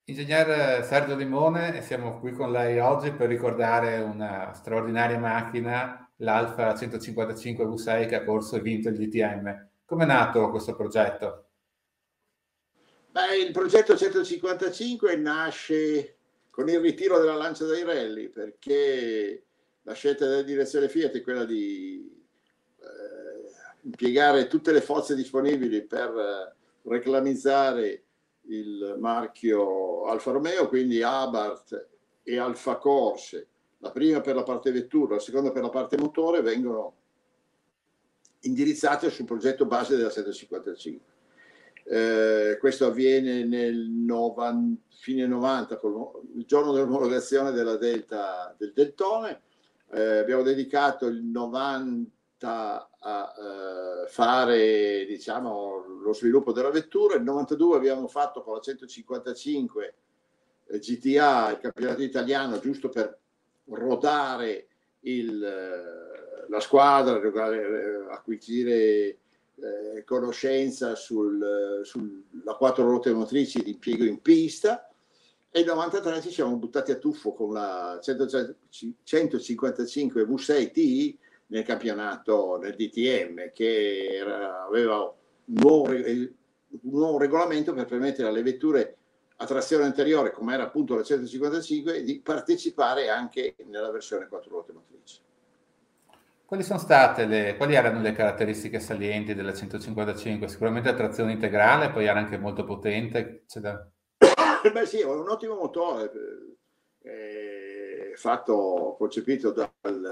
Ingegner Sergio Limone, e siamo qui con lei oggi per ricordare una straordinaria macchina, l'Alfa 155 V6 che ha corso e vinto il DTM. Come è nato questo progetto? Beh, il progetto 155 nasce con il ritiro della Lancia dai rally, perché la scelta della direzione Fiat è quella di impiegare tutte le forze disponibili per reclamizzare il marchio Alfa Romeo, quindi Abarth e Alfa Corse, la prima per la parte vettura, la seconda per la parte motore, vengono indirizzate sul progetto base della 155. Questo avviene fine 90, il giorno dell'omologazione della Delta del Deltone. Abbiamo dedicato il 90 a fare, diciamo, lo sviluppo della vettura. Il 92 abbiamo fatto con la 155 GTA il campionato italiano, giusto per rodare la squadra, acquisire conoscenza sulla quattro ruote motrici di impiego in pista. E nel 93 ci siamo buttati a tuffo con la 155 V6 Ti nel campionato del DTM, che aveva un nuovo regolamento per permettere alle vetture a trazione anteriore, come era appunto la 155, di partecipare anche nella versione quattro ruote motrici. Quali erano le caratteristiche salienti della 155? Sicuramente la trazione integrale, poi era anche molto potente. Beh sì, è un ottimo motore, concepito da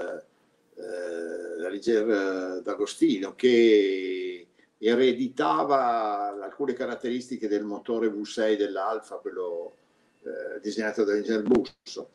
Ligier D'Agostino, che ereditava alcune caratteristiche del motore V6 dell'Alfa, quello disegnato da Ingegner Busso.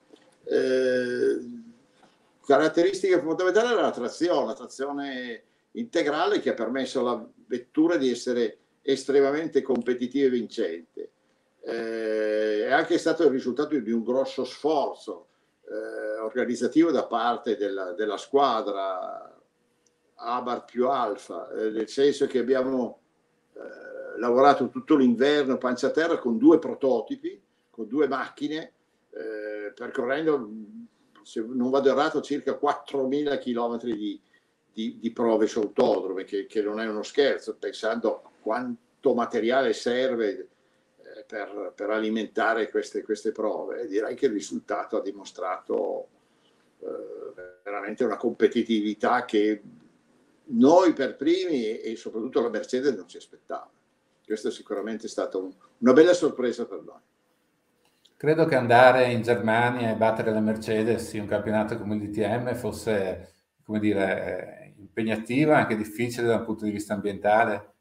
Caratteristica fondamentale era la trazione integrale, che ha permesso alla vettura di essere estremamente competitiva e vincente. È anche stato il risultato di un grosso sforzo organizzativo da parte della squadra Abarth più Alfa, nel senso che abbiamo lavorato tutto l'inverno pancia a terra con due prototipi, con due macchine, percorrendo, se non vado errato, circa 4.000 chilometri di prove su autodromi, che non è uno scherzo, pensando a quanto materiale serve per alimentare queste prove. E direi che il risultato ha dimostrato veramente una competitività che noi per primi e soprattutto la Mercedes non ci aspettava. Questo è sicuramente stata una bella sorpresa per noi. Credo che andare in Germania e battere la Mercedes in un campionato come il DTM fosse, come dire, impegnativa, anche difficile dal punto di vista ambientale.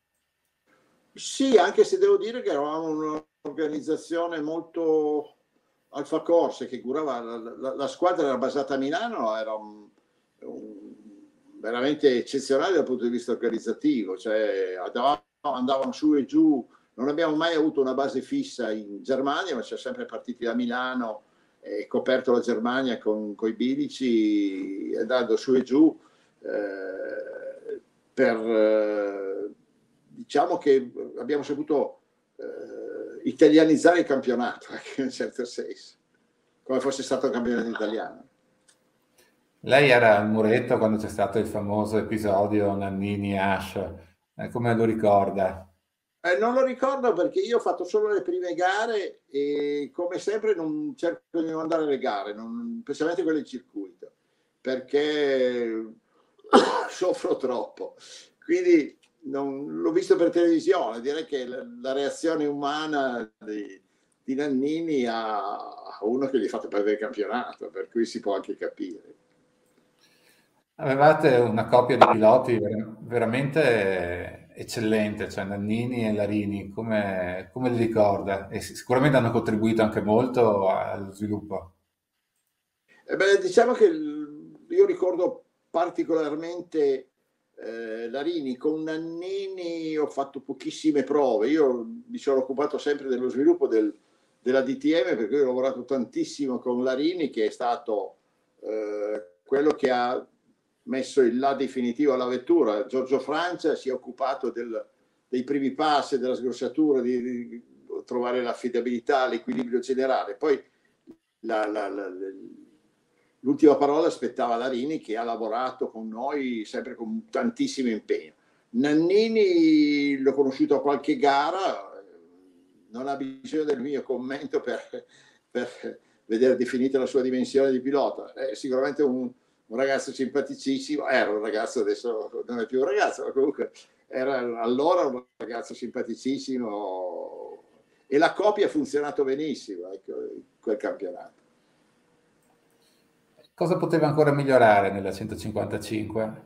Sì, anche se devo dire che eravamo un'organizzazione molto Alfa Corse che curava la squadra, era basata a Milano, era veramente eccezionale dal punto di vista organizzativo, cioè andavano su e giù. Non abbiamo mai avuto una base fissa in Germania, ma siamo sempre partiti da Milano e coperto la Germania con i bilici, andando su e giù diciamo che abbiamo saputo italianizzare il campionato, in un certo senso, come fosse stato un campionato italiano. Lei era al muretto quando c'è stato il famoso episodio Nannini-Ash, come lo ricorda? Non lo ricordo perché io ho fatto solo le prime gare e come sempre non cerco di non andare alle gare, specialmente quelle in circuito, perché soffro troppo. Quindi l'ho visto per televisione, direi che la reazione umana di Nannini a uno che gli ha fatto perdere il campionato, per cui si può anche capire. Avevate una coppia di piloti veramente eccellente, cioè Nannini e Larini, come li ricorda? E sicuramente hanno contribuito anche molto allo sviluppo. Diciamo che io ricordo particolarmente Larini. Con Nannini ho fatto pochissime prove, io mi sono occupato sempre dello sviluppo della DTM, perché ho lavorato tantissimo con Larini, che è stato quello che ha messo il là definitivo alla vettura. Giorgio Francia si è occupato dei primi passi, della sgrossatura, trovare l'affidabilità, l'equilibrio generale. Poi l'ultima parola aspettava Larini, che ha lavorato con noi sempre con tantissimo impegno. Nannini l'ho conosciuto a qualche gara, non ha bisogno del mio commento per vedere definita la sua dimensione di pilota. È sicuramente un ragazzo simpaticissimo, era un ragazzo, adesso non è più un ragazzo, ma comunque era allora un ragazzo simpaticissimo, e la coppia ha funzionato benissimo, ecco, in quel campionato. Cosa poteva ancora migliorare nella 155?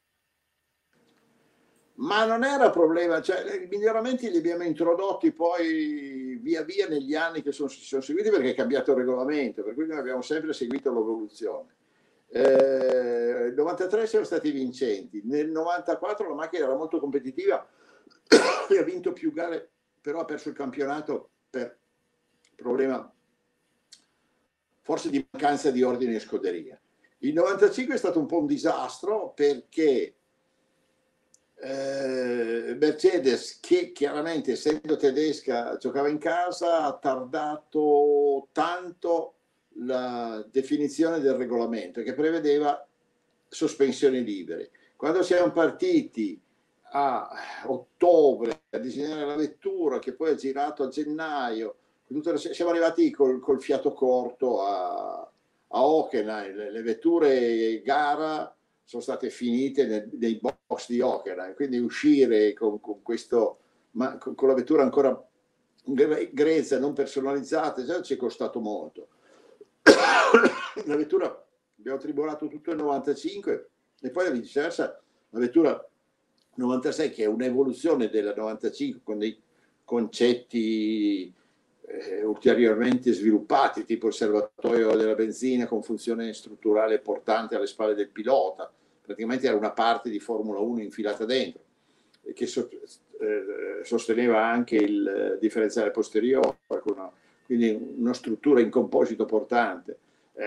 Ma non era problema, cioè, i miglioramenti li abbiamo introdotti poi via via negli anni che si sono seguiti, perché è cambiato il regolamento, per cui noi abbiamo sempre seguito l'evoluzione. Nel 93 siamo stati vincenti, nel 94 la macchina era molto competitiva e ha vinto più gare, però ha perso il campionato per problema forse di mancanza di ordine e scuderia. Il 95 è stato un po' un disastro, perché Mercedes, che chiaramente essendo tedesca giocava in casa, ha tardato tanto la definizione del regolamento, che prevedeva sospensioni libere. Quando siamo partiti a ottobre a disegnare la vettura, che poi ha girato a gennaio, siamo arrivati col fiato corto a Hockenheim. Le vetture gara sono state finite nei box di Hockenheim, quindi uscire con questo, con la vettura ancora grezza, non personalizzata, già ci è costato molto. La vettura, abbiamo tribolato tutto il 95 e poi viceversa la vettura 96, che è un'evoluzione della 95 con dei concetti ulteriormente sviluppati, tipo il serbatoio della benzina con funzione strutturale portante alle spalle del pilota. Praticamente era una parte di Formula 1 infilata dentro, che sosteneva anche il differenziale posteriore, quindi una struttura in composito portante.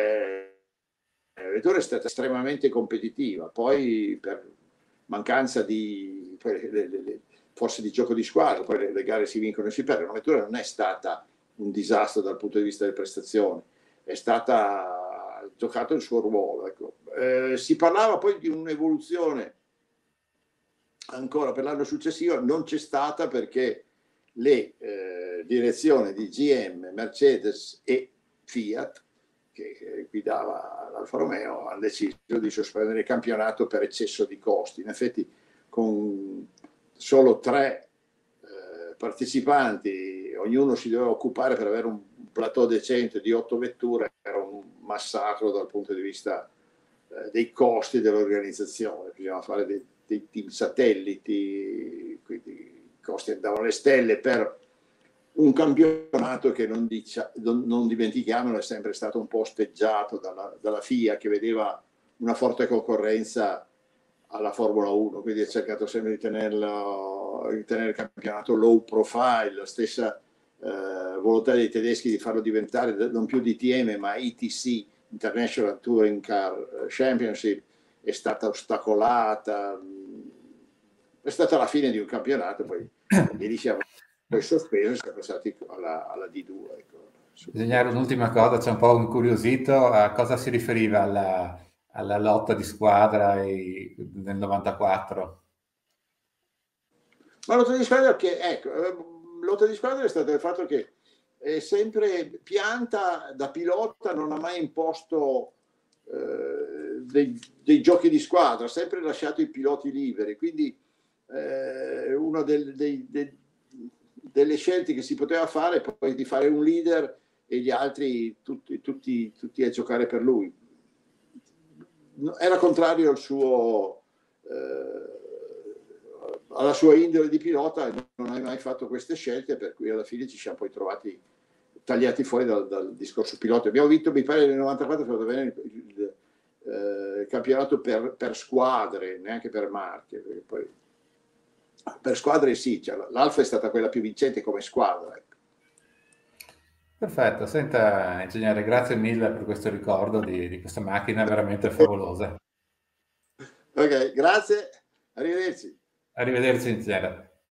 La vettura è stata estremamente competitiva, poi per mancanza di forse di gioco di squadra, poi le gare si vincono e si perdono. La vettura non è stata un disastro dal punto di vista delle prestazioni, è stata giocato il suo ruolo, ecco. Si parlava poi di un'evoluzione ancora per l'anno successivo, non c'è stata, perché le direzioni di GM, Mercedes e Fiat, che guidava l'Alfa Romeo, hanno deciso di sospendere il campionato per eccesso di costi. In effetti, con solo 3 partecipanti, ognuno si doveva occupare per avere un plateau decente di 8 vetture, era un massacro dal punto di vista dei costi dell'organizzazione. Bisognava fare dei team satelliti, quindi i costi andavano alle stelle per un campionato che non dimentichiamolo, è sempre stato un po' osteggiato dalla FIA, che vedeva una forte concorrenza alla Formula 1, quindi ha cercato sempre di tenere il campionato low profile. La stessa volontà dei tedeschi di farlo diventare non più DTM ma ITC, International Touring Car Championship, è stata ostacolata. È stata la fine di un campionato, poi siamo poi sospeso e siamo passati alla D2. Ecco. Disegnare un'ultima cosa, c'è un po' incuriosito a cosa si riferiva alla lotta di squadra nel 94. Ma lotta di squadra, lotta di squadra è stato il fatto che è sempre Pianta da pilota non ha mai imposto dei giochi di squadra, ha sempre lasciato i piloti liberi, quindi una delle scelte che si poteva fare è poi di fare un leader e gli altri tutti a giocare per lui. Era contrario alla sua indole di pilota, non ha mai fatto queste scelte, per cui alla fine ci siamo poi trovati tagliati fuori dal discorso pilota. Abbiamo vinto, mi pare, nel 94 è stato bene il campionato per squadre, neanche per marche, perché poi per squadre sì, cioè, l'Alfa è stata quella più vincente come squadra. Ecco. Perfetto, senta ingegnere, grazie mille per questo ricordo di questa macchina veramente favolosa. Ok, grazie, arrivederci. Arrivederci ingegnere.